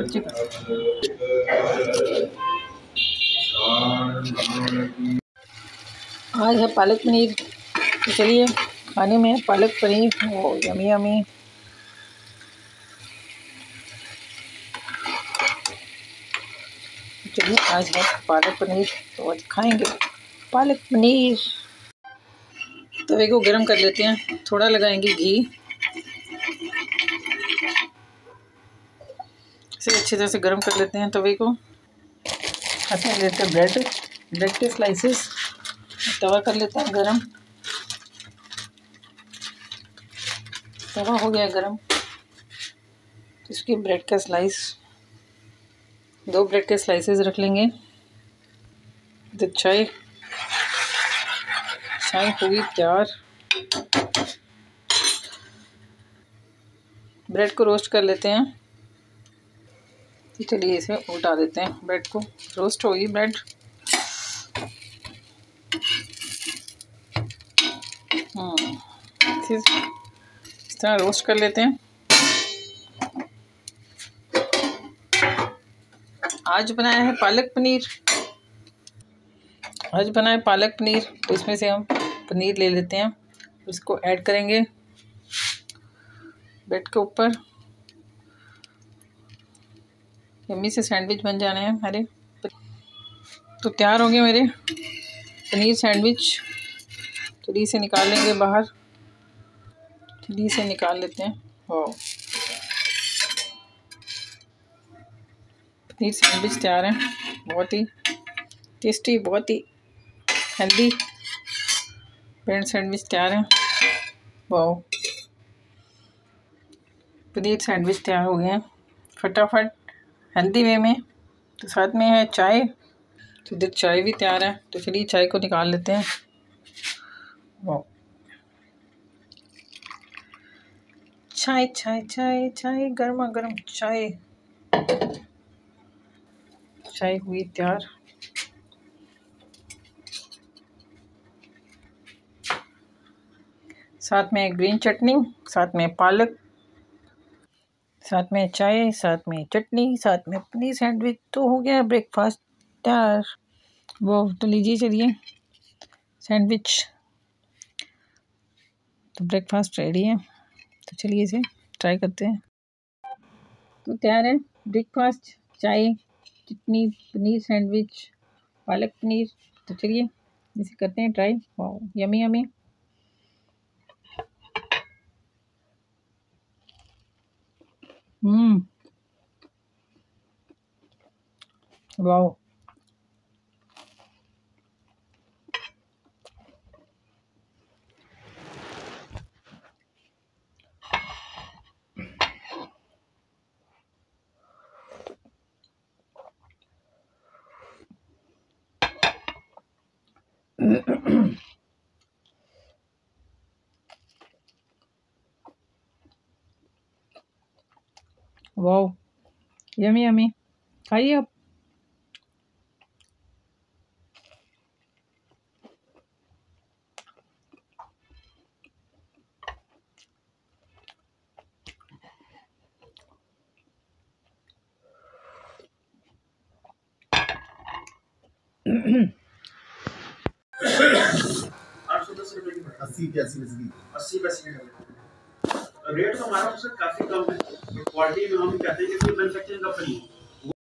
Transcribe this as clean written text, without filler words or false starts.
सब्जी आज है पालक पनीर। तो चलिए खाने में पालक पनीर, वो यमी यमी। चलिए आज है पालक पनीर, तो आज खाएंगे पालक पनीर। तवे को गरम कर लेते हैं, थोड़ा लगाएंगे घी। इसे अच्छी तरह से गरम कर लेते हैं तवे को। हाथ में लेते हैं ब्रेड के स्लाइसेस। तवा कर लेते हैं गरम। तवा हो गया गरम, तो इसकी ब्रेड का स्लाइस, 2 ब्रेड के स्लाइसेस रख लेंगे। तो चाय होगी तैयार। ब्रेड को रोस्ट कर लेते हैं। तो चलिए इसे उल्टा देते हैं, ब्रेड को। रोस्ट होगी ब्रेड। इस तरह रोस्ट कर लेते हैं। आज बनाया है पालक पनीर। तो इसमें से हम पनीर ले लेते हैं, उसको ऐड करेंगे ब्रेड के ऊपर। यम्मी से सैंडविच बन जाने हैं हमारे। तो तैयार हो गए मेरे पनीर सैंडविच। चलिए इसे निकाल लेंगे बाहर। चलिए इसे निकाल लेते हैं। वाह, पनीर सैंडविच तैयार है। बहुत ही टेस्टी, बहुत ही हेल्दी ब्रेड सैंडविच तैयार है। वाह, पनीर सैंडविच तैयार हो गए हैं फटाफट, हेल्दी वे में। तो साथ में है चाय। तो इधर चाय भी तैयार है। तो चलिए चाय को निकाल लेते हैं। वाह, चाय चाय चाय चाय, गर्मा गर्म चाय। चाय हुई तैयार। साथ में ग्रीन चटनी, साथ में पालक, साथ में चाय, साथ में चटनी, साथ में पनीर सैंडविच। तो हो गया ब्रेकफास्ट तैयार। वो तो लीजिए चलिए सैंडविच। तो ब्रेकफास्ट रेडी है। तो चलिए इसे ट्राई करते हैं। तो तैयार है ब्रेकफास्ट, चाय, चटनी, पनीर सैंडविच, पालक पनीर। तो चलिए इसे करते हैं ट्राई। वाह, यमी यमी। वाह, वाह, यमी यमी। खाइए आप। अस्सी पैसे रेट तो हमारा उससे काफी कम है। क्वालिटी में हम कहते हैं कि मैन्युफैक्चरिंग कंपनी है।